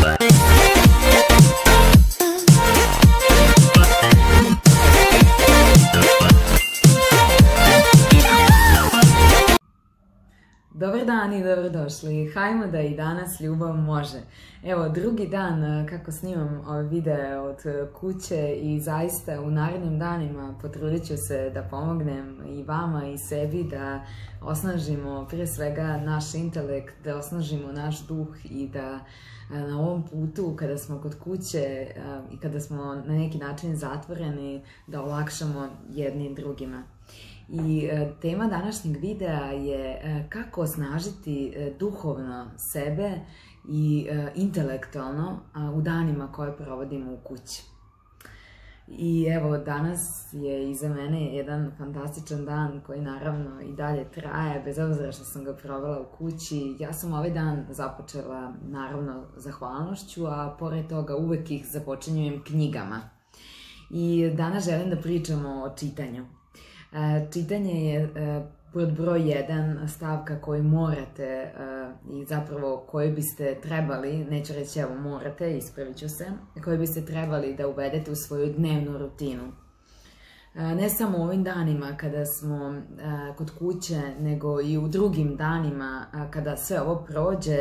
Dobar dan i dobrodošli. Hajmo da i danas ljubav može. Evo, drugi dan kako snimam ove videe od kuće i zaista u narednim danima potrudit ću se da pomognem i vama i sebi da osnažimo prije svega naš intelekt, da osnažimo naš duh i da na ovom putu kada smo kod kuće i kada smo na neki način zatvoreni da olakšamo jednim drugima. I tema današnjeg videa je kako osnažiti duhovno sebe i intelektualno u danima koje provodimo u kući. I evo, danas je iza mene jedan fantastičan dan koji naravno i dalje traje, bez obzira što sam ga provela u kući. Ja sam ovaj dan započela naravno zahvalnošću, a pored toga uvek ih započinjujem knjigama. I danas želim da pričamo o čitanju. Čitanje je pod broj 1 stavka koju morate i zapravo koju biste trebali, neću reći evo morate, ispravit ću se, koju biste trebali da uvedete u svoju dnevnu rutinu. Ne samo u ovim danima kada smo kod kuće, nego i u drugim danima kada sve ovo prođe,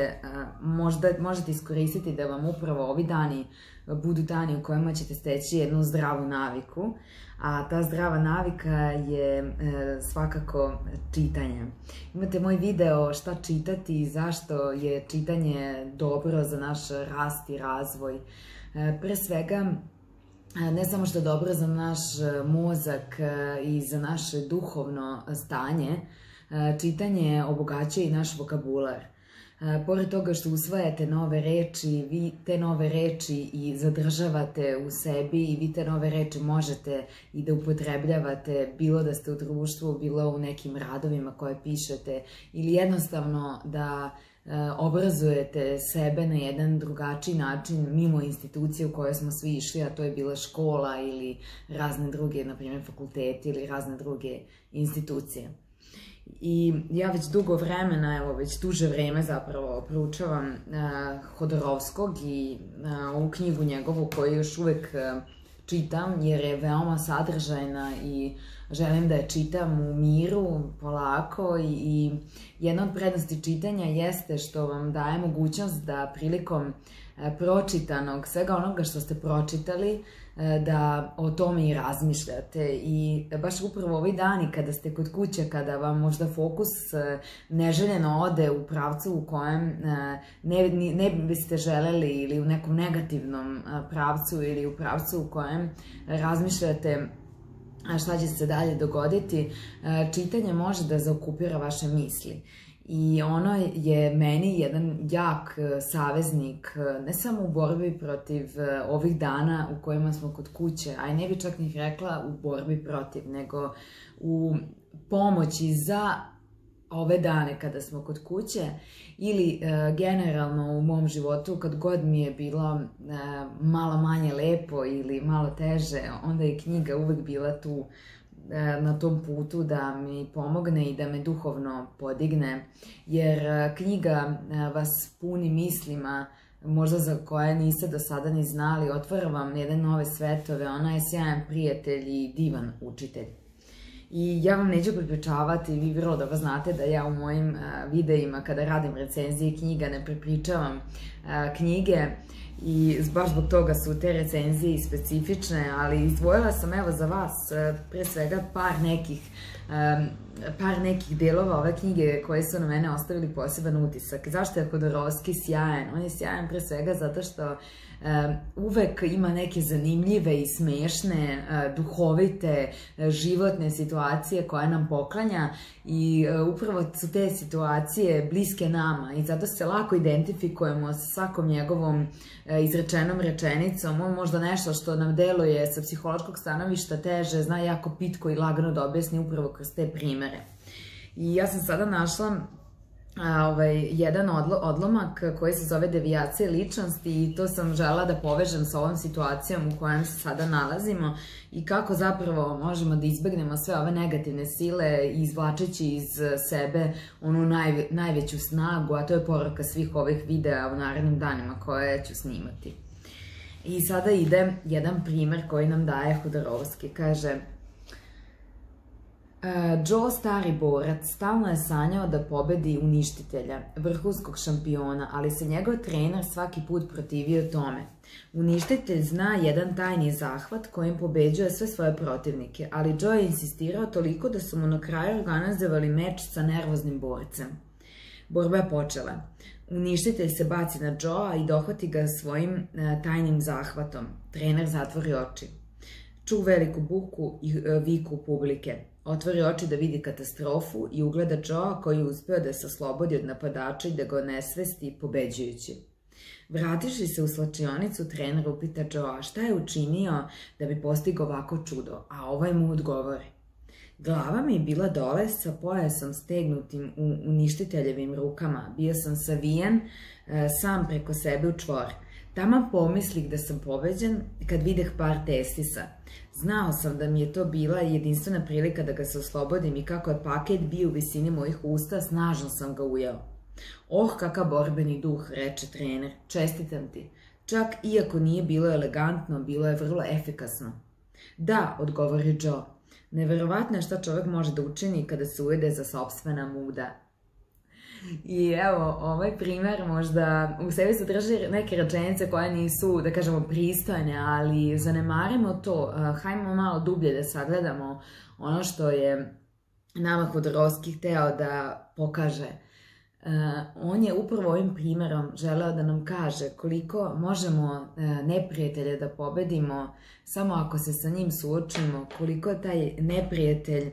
možete iskoristiti da vam upravo ovi dani budu dani u kojima ćete steći jednu zdravu naviku, a ta zdrava navika je svakako čitanje. Imate moj video šta čitati i zašto je čitanje dobro za naš rast i razvoj. Pre svega, ne samo što je dobro za naš mozak i za naše duhovno stanje, čitanje obogaćuje i naš vokabular. Pored toga što usvajate nove reči, vi te nove reči i zadržavate u sebi i vi te nove reči možete i da upotrebljavate, bilo da ste u društvu, bilo u nekim radovima koje pišete ili jednostavno da obrazujete sebe na jedan drugačiji način mimo institucije u kojoj smo svi išli, a to je bila škola ili razne druge, na primjer fakulteti ili razne druge institucije. I ja već dugo vremena, evo već duže vreme zapravo proučavam Hodorovskog i ovu knjigu njegovu koju još uvek čitam jer je veoma sadržajna i želim da je čitam u miru, polako i jedna od prednosti čitanja jeste što vam daje mogućnost da prilikom pročitanog, svega onoga što ste pročitali, da o tome i razmišljate i baš upravo ovi dani kada ste kod kuće, kada vam možda fokus neželjeno ode u pravcu u kojem ne biste želeli ili u nekom negativnom pravcu ili u pravcu u kojem razmišljate šta će se dalje dogoditi, čitanje može da zaokupira vaše misli. I ono je meni jedan jak saveznik, ne samo u borbi protiv ovih dana u kojima smo kod kuće, a i ne bi čak ni rekla u borbi protiv, nego u pomoći za ove dane kada smo kod kuće ili generalno u mom životu kad god mi je bilo malo manje lepo ili malo teže, onda je knjiga uvek bila tu na tom putu da mi pomogne i da me duhovno podigne, jer knjiga vas puni mislima možda za koje niste do sada ni znali, otvara vam jedne nove svetove, ona je sjajan prijatelj i divan učitelj. I ja vam neću prepričavati, vi vrlo dobro znate da ja u mojim videima kada radim recenzije knjiga ne prepričavam knjige i baš zbog toga su te recenzije i specifične, ali izdvojila sam evo za vas pre svega par nekih delova ove knjige koje su na mene ostavili poseban utisak. Zašto je Hodorovski sjajan? On je sjajan pre svega zato što uvek ima neke zanimljive i smešne, duhovite, životne situacije koje nam poklanja i upravo su te situacije bliske nama i zato se lako identifikujemo sa svakom njegovom izrečenom rečenicom. On možda nešto što nam deluje sa psihološkog stanovišta teže, zna jako pitko i lagano da objasni upravo kroz te primere. I ja sam sada našla jedan odlomak koji se zove devijacija ličnosti i to sam želela da povežem sa ovom situacijom u kojem se sada nalazimo i kako zapravo možemo da izbegnemo sve ove negativne sile izvlačeći iz sebe onu najveću snagu, a to je poruka svih ovih videa u narednim danima koje ću snimati. I sada ide jedan primer koji nam daje Hudarovski. Kaže: Joe, stari borac, stalno je sanjao da pobedi uništitelja, vrhunskog šampiona, ali se njegov trener svaki put protivio tome. Uništitelj zna jedan tajni zahvat kojim pobeđuje sve svoje protivnike, ali Joe je insistirao toliko da su mu na kraju organizovali meč sa nervoznim borcem. Borba je počela. Uništitelj se baci na Joea i dohvati ga svojim tajnim zahvatom. Trener zatvori oči. Ču veliku buku i viku publike. Otvori oči da vidi katastrofu i ugleda Joea koji je uspeo da se oslobodi od napadača i da ga onesvesti pobeđujući. Vratiši se u slačionicu, trener upita Joea šta je učinio da bi postigao ovako čudo, a ovaj mu odgovori: glava mi je bila dole sa pojasom stegnutim u uništiteljevim rukama, bio sam savijen sam preko sebe u čvor. Taman pomislih da sam pobeđen kad videh par testisa. Znao sam da mi je to bila jedinstvena prilika da ga se oslobodim i kako je paket bio u visini mojih usta, snažno sam ga ujeo. Oh, kakav borbeni duh, reče trener, čestitam ti. Čak iako nije bilo elegantno, bilo je vrlo efikasno. Da, odgovori Joe. Neverovatno je šta čovjek može da učini kada se ujede za sopstvena muda. I evo, ovaj primer možda u sebi sadrži neke rečenice koje nisu, da kažemo, pristojne, ali zanemarimo to. Hajmo malo dublje da sagledamo ono što je nama Hudarovski hteo da pokaže. On je upravo ovim primerom želeo da nam kaže koliko možemo neprijatelje da pobedimo samo ako se sa njim suočimo, koliko je taj neprijatelj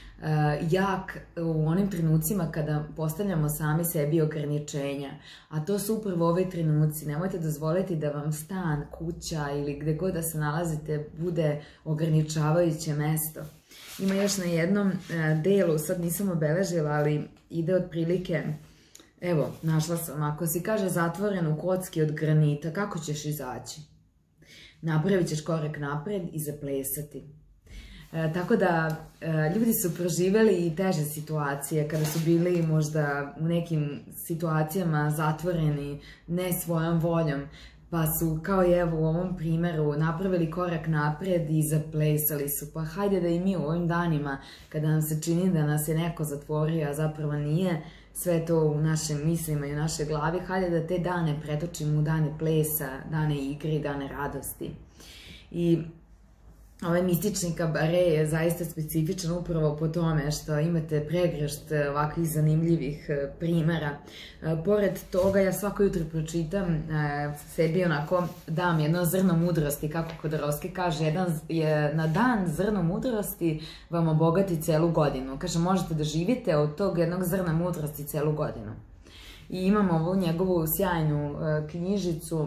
jak u onim trenucima kada postavljamo sami sebi ograničenja, a to su upravo ove trenuci. Nemojte dozvoliti da vam stan, kuća ili gde god da se nalazite bude ograničavajuće mesto. Ima još na jednom delu, sad nisam obeležila, ali ide otprilike, evo, našla sam, ako si, kaže, zatvoren u kocki od granita, kako ćeš izaći? Napravit ćeš korak napred i zaplesati. Tako da, ljudi su proživeli i teže situacije kada su bili možda u nekim situacijama zatvoreni ne svojom voljom, pa su, kao i evo u ovom primeru, napravili korak napred i zaplesali su. Pa hajde da i mi u ovim danima, kada nam se čini da nas je neko zatvorio, a zapravo nije, sve to u našim mislima i u našoj glavi, hajde da te dane pretočimo u dane plesa, dane igre i dane radosti. I ovaj mistični kabare je zaista specifičan upravo po tome što imate pregršt ovakvih zanimljivih primera. Pored toga, ja svako jutro pročitam, sebi onako dam jedno zrno mudrosti, kako Hudarovski kaže, na dan zrno mudrosti vam obogati celu godinu. Kaže, možete da živite od tog jednog zrna mudrosti celu godinu. I imamo ovu njegovu sjajnu knjižicu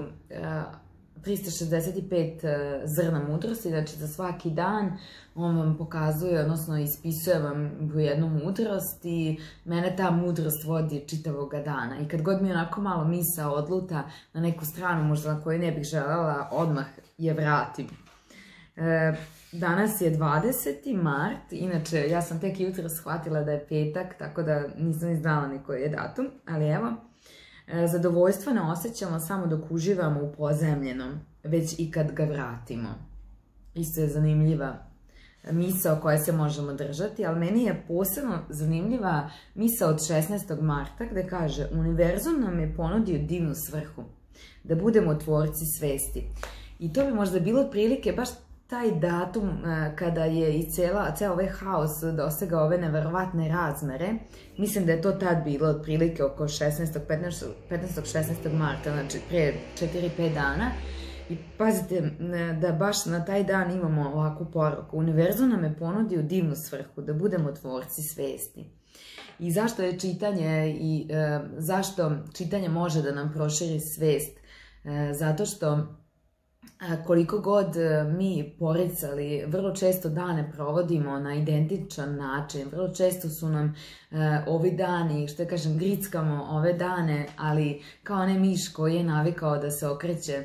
365 zrna mudrosti, znači za svaki dan on vam pokazuje, odnosno ispisuje vam jednu mudrost i mene ta mudrost vodi čitavoga dana. I kad god mi onako malo misao odluta na neku stranu, možda na koju ne bih želela, odmah je vratim. Danas je 20. mart, inače ja sam tek jutro shvatila da je petak, tako da nisam ni znala ni koji je datum, ali evo. Zadovoljstvo ne osjećamo samo dok uživamo u pozemljenom, već i kad ga vratimo. Isto je zanimljiva misao koja se možemo držati, ali meni je posebno zanimljiva misao od 16. marta gde kaže: univerzum nam je ponudio divnu svrhu, da budemo tvorci svesti. I to bi možda bilo otprilike baš taj datum kada je i ceo ovaj haos dosegao ove neverovatne razmere. Mislim da je to tad bilo otprilike oko 15. 16. marta, znači pre 4-5 dana. I pazite da baš na taj dan imamo ovakvu poruku. Univerzum nam je ponudio divnu svrhu, da budemo tvorci svesti. I zašto je čitanje i zašto čitanje može da nam proširi svest? Zato što koliko god mi poricali, vrlo često dane provodimo na identičan način, vrlo često su nam ovi dani, što kažem, grickamo ove dane, ali kao onaj miš koji je navikao da se okreće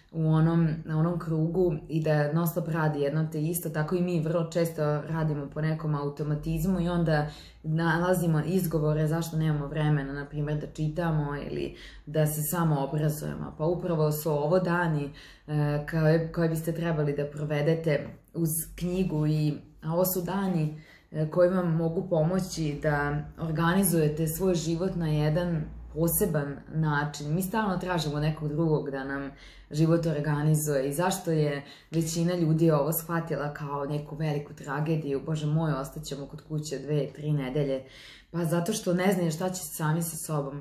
na onom krugu i da non stop radi jedno te isto, tako i mi vrlo često radimo po nekom automatizmu i onda nalazimo izgovore zašto nemamo vremena, na primjer, da čitamo ili da se samo obrazujemo. Pa upravo su ovo dani koje biste trebali da provedete uz knjigu i ovo su dani koji vam mogu pomoći da organizujete svoj život na jedan poseban način. Mi stalno tražimo nekog drugog da nam život organizuje i zašto je većina ljudi ovo shvatila kao neku veliku tragediju, bože moj, ostaćemo kod kuće 2-3 nedelje, pa zato što ne znaju šta će sami sa sobom.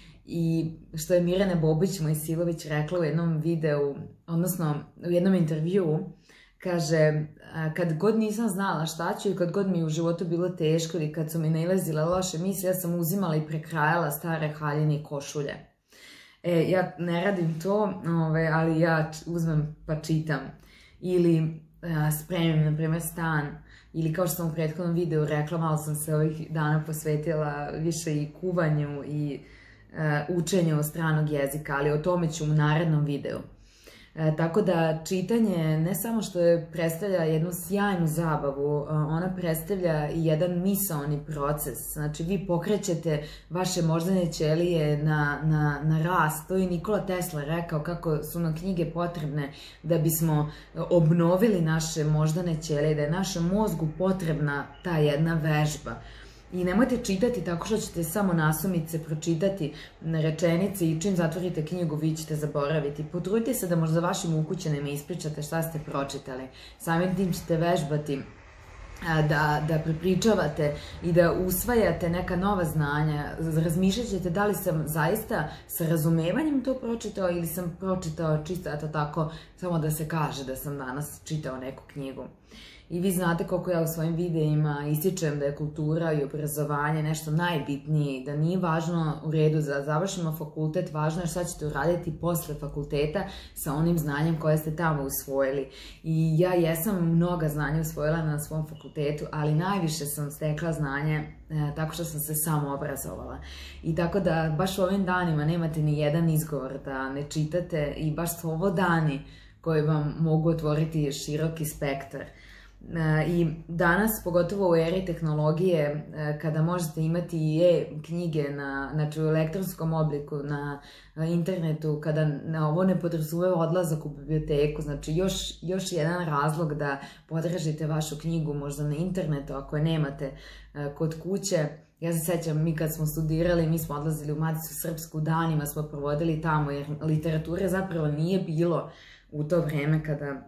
I što je Mirjana Bobić Mojsilović rekla u jednom videu, odnosno u jednom intervjuu, kaže, kad god nisam znala šta ću i kad god mi je u životu bilo teško ili kad su mi nailazile loše misle, ja sam uzimala i prekrajala stare haljine i košulje. Ja ne radim to, ali ja uzmem pa čitam. Ili spremim, na primjer, stan. Ili kao što sam u prethodnom videu rekla, malo sam se ovih dana posvetila više i kuvanju i učenju stranog jezika, ali o tome ću u narednom videu. Tako da čitanje ne samo što predstavlja jednu sjajnu zabavu, ona predstavlja i jedan misaoni proces. Znači vi pokrećete vaše moždane ćelije na rast. To je Nikola Tesla rekao kako su nam knjige potrebne da bismo obnovili naše moždane ćelije, da je našem mozgu potrebna ta jedna vežba. I nemojte čitati tako što ćete samo nasumice pročitati rečenice i čim zatvorite knjigu vi ćete zaboraviti. Potrudite se da možda vašim ukućanima ispričate šta ste pročitali. Samim tim ćete vežbati da prepričavate i da usvajate neka nova znanja. Razmišljat ćete da li sam zaista sa razumevanjem to pročitao ili sam pročitao čisto eto tako samo da se kaže da sam danas čitao neku knjigu. I vi znate koliko ja u svojim videima ističem da je kultura i obrazovanje nešto najbitnije, da nije važno u redu da završimo fakultet, važno je šta ćete uraditi posle fakulteta sa onim znanjem koje ste tamo usvojili. I ja jesam mnoga znanja usvojila na svom fakultetu, ali najviše sam stekla znanje tako što sam se samo obrazovala. I tako da baš u ovim danima nemate ni jedan izgovor da ne čitate i baš su ovo dani koji vam mogu otvoriti široki spektar. I danas, pogotovo u eri tehnologije, kada možete imati i e-knjige znači u elektronskom obliku na internetu, kada ovo ne podrazumeva odlazak u biblioteku, znači još jedan razlog da potražite vašu knjigu možda na internetu ako je nemate kod kuće. Ja se sećam, mi kad smo studirali, mi smo odlazili u Maticu Srpsku, danima smo provodili tamo, jer literature zapravo nije bilo u to vreme kada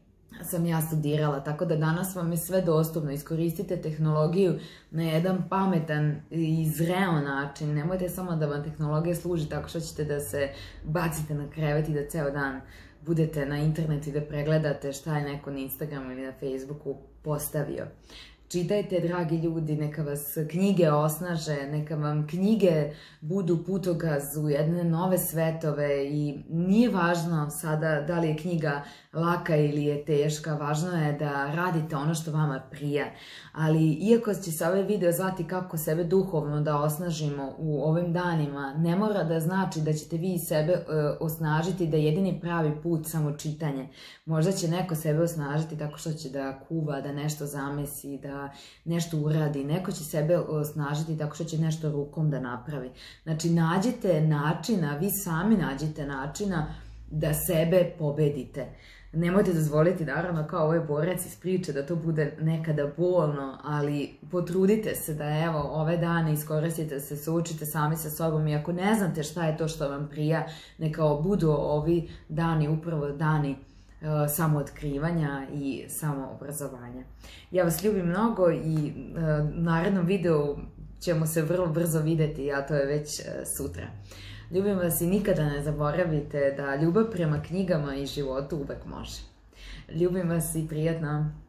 sam ja studirala, tako da danas vam je sve dostupno. Iskoristite tehnologiju na jedan pametan i zreo način. Nemojte samo da vam tehnologija služi tako što ćete da se bacite na krevet i da ceo dan budete na internetu i da pregledate šta je neko na Instagramu ili na Facebooku postavio. Čitajte, dragi ljudi, neka vas knjige osnaže, neka vam knjige budu putokaz u jedne nove svetove i nije važno sada da li je knjiga laka ili je teška, važno je da radite ono što vama prija. Ali iako će se ovaj video zvati kako sebe duhovno da osnažimo u ovim danima, ne mora da znači da ćete vi sebe osnažiti da je jedini pravi put samo čitanje. Možda će neko sebe osnažiti tako što će da kuva, da nešto zamesi, da nešto uradi. Neko će sebe osnažiti tako što će nešto rukom da napravi. Znači, nađite načina, vi sami nađite načina da sebe pobedite. Nemojte dozvoliti, naravno, kao ovaj borac iz priče, da to bude nekada bolno, ali potrudite se da, evo, ove dane iskoristite se, suočite sami sa sobom i ako ne znate šta je to što vam prija, neka budu ovi dani upravo dani samootkrivanja i samoobrazovanja. Ja vas ljubim mnogo i u narednom videu ćemo se vrlo brzo videti, a to je već sutra. Ljubim vas i nikada ne zaboravite da ljubav prema knjigama i životu uvek može. Ljubim vas i prijatno!